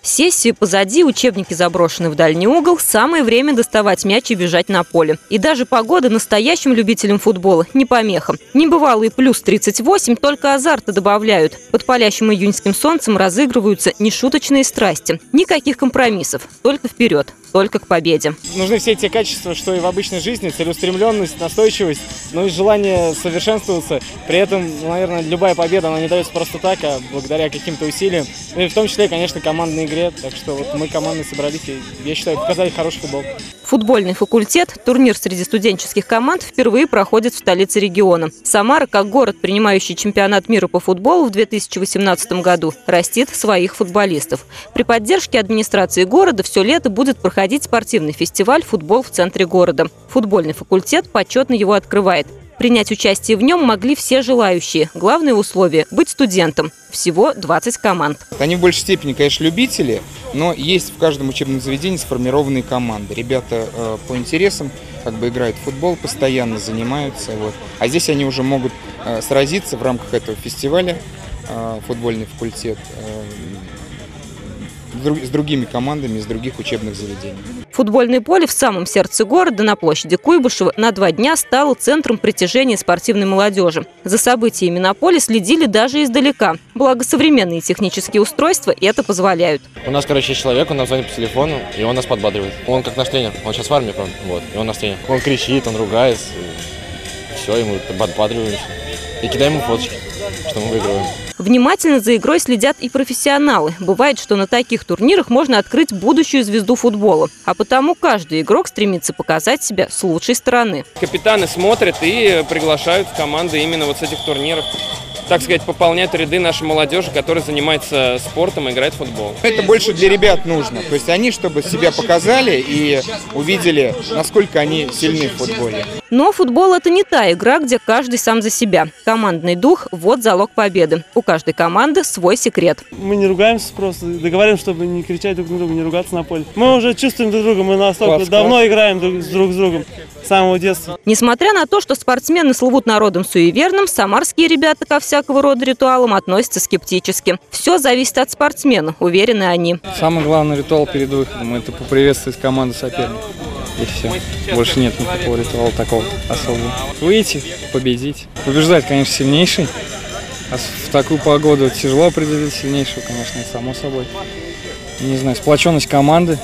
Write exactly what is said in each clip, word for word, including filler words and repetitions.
Сессии позади, учебники заброшены в дальний угол, самое время доставать мяч и бежать на поле. И даже погода настоящим любителям футбола не помеха. Небывалый плюс тридцать восемь только азарта добавляют. Под палящим июньским солнцем разыгрываются нешуточные страсти. Никаких компромиссов, только вперед, только к победе. Нужны все те качества, что и в обычной жизни: целеустремленность, настойчивость, ну и желание совершенствоваться. При этом, наверное, любая победа, она не дается просто так, а благодаря каким-то усилиям. Ну и в том числе, конечно, командной игре. Так что вот мы командой собрались и, я считаю, показали хороший футбол. Футбольный факультет, турнир среди студенческих команд, впервые проходит в столице региона. Самара, как город, принимающий чемпионат мира по футболу в две тысячи восемнадцатом году, растит своих футболистов. При поддержке администрации города все лето будет проходить спортивный фестиваль «Футбол в центре города». Футбольный факультет почетно его открывает. Принять участие в нем могли все желающие. Главное условие – быть студентом. Всего двадцать команд. Они в большей степени, конечно, любители, но есть в каждом учебном заведении сформированные команды. Ребята э, по интересам как бы играют в футбол, постоянно занимаются. Вот. А здесь они уже могут э, сразиться в рамках этого фестиваля, э, футбольный факультет, э, с другими командами из других учебных заведений. Футбольное поле в самом сердце города на площади Куйбышева на два дня стало центром притяжения спортивной молодежи. За событиями на поле следили даже издалека. Благо современные технические устройства это позволяют. У нас, короче, есть человек, он нам звонит по телефону, и он нас подбадривает. Он как наш тренер, он сейчас в армии, вот, и он наш тренер. Он кричит, он ругается, все, ему подбадриваем. И кидаем ему фоточки, что мы выигрываем. Внимательно за игрой следят и профессионалы. Бывает, что на таких турнирах можно открыть будущую звезду футбола. А потому каждый игрок стремится показать себя с лучшей стороны. Капитаны смотрят и приглашают в команды именно вот с этих турниров. Так сказать, пополняют ряды нашей молодежи, которая занимается спортом и играет в футбол. Это больше для ребят нужно. То есть они, чтобы себя показали и увидели, насколько они сильны в футболе. Но футбол – это не та игра, где каждый сам за себя. Командный дух – вот залог победы. У каждой команды свой секрет. Мы не ругаемся просто, договариваемся, чтобы не кричать друг на друга, не ругаться на поле. Мы уже чувствуем друг друга, мы настолько класс, давно класс. играем друг, друг с другом. С самого детства. Несмотря на то, что спортсмены слывут народом суеверным, самарские ребята ко всякого рода ритуалам относятся скептически. Все зависит от спортсмена, уверены они. Самый главный ритуал перед выходом – это поприветствовать команду соперника. И все. Больше нет никакого ритуала такого особого. Выйти, победить. Побеждать, конечно, сильнейший. А в такую погоду тяжело определить сильнейшего, конечно, это само собой. Не знаю, сплоченность команды.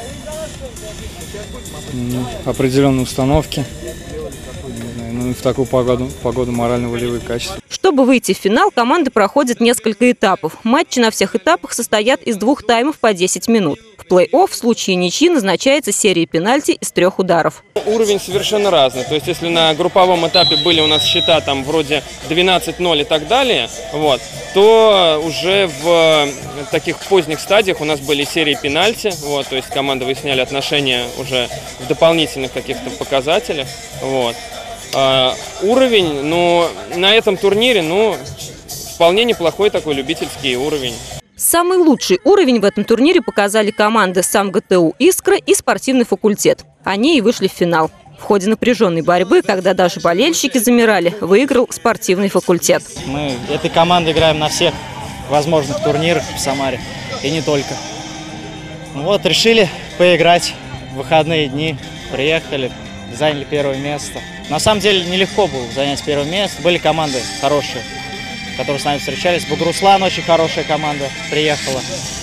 Определенные установки, ну и в такую погоду, погоду морально-волевые качества. Чтобы выйти в финал, команды проходят несколько этапов. Матчи на всех этапах состоят из двух таймов по десять минут. В плей-офф в случае ничьи назначается серия пенальти из трех ударов. Уровень совершенно разный. То есть если на групповом этапе были у нас счета там вроде двенадцать ноль и так далее, вот, то уже в таких поздних стадиях у нас были серии пенальти. Вот, то есть команды выясняли отношения уже в дополнительных каких-то показателях. Вот. А, уровень, ну, на этом турнире, ну, вполне неплохой такой любительский уровень. Самый лучший уровень в этом турнире показали команды СамГТУ «Искра» и спортивный факультет. Они и вышли в финал. В ходе напряженной борьбы, когда даже болельщики замирали, выиграл спортивный факультет. Мы этой командой играем на всех возможных турнирах в Самаре, и не только. Вот, решили поиграть в выходные дни, приехали, заняли первое место. На самом деле нелегко было занять первое место, были команды хорошие, которые с нами встречались. Бугуруслан очень хорошая команда приехала.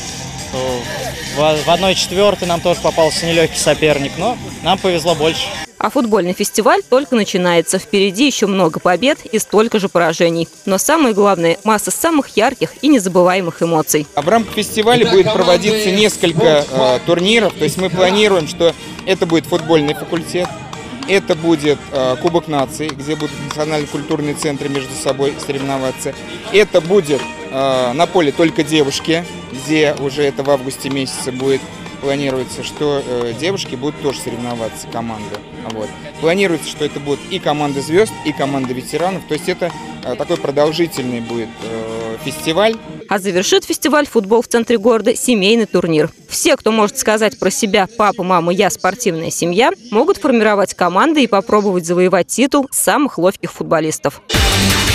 В одной четвертой нам тоже попался нелегкий соперник, но нам повезло больше. А футбольный фестиваль только начинается. Впереди еще много побед и столько же поражений. Но самое главное – масса самых ярких и незабываемых эмоций. А в рамках фестиваля будет проводиться несколько э, турниров. То есть мы планируем, что это будет футбольный факультет. Это будет э, Кубок наций, где будут национально-культурные центры между собой соревноваться. Это будет э, на поле только девушки, где уже это в августе месяце будет. Планируется, что э, девушки будут тоже соревноваться, команды. Вот. Планируется, что это будут и команды звезд, и команды ветеранов. То есть это э, такой продолжительный будет э, фестиваль. А завершит фестиваль «Футбол в центре города» семейный турнир. Все, кто может сказать про себя «папа, мама, я спортивная семья», могут формировать команды и попробовать завоевать титул самых ловких футболистов.